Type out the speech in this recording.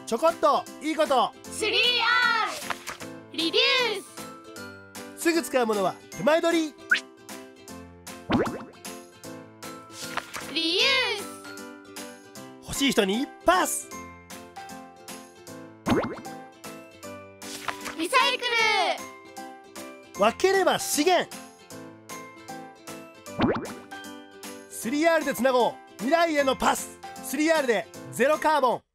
ちょこっといいこと。 3R リデュース。 すぐ使うものは手前取り。 リユース。 欲しい人にパス。 リサイクル。 分ければ資源。 3R でつなごう未来へのパス。 3R でゼロカーボン。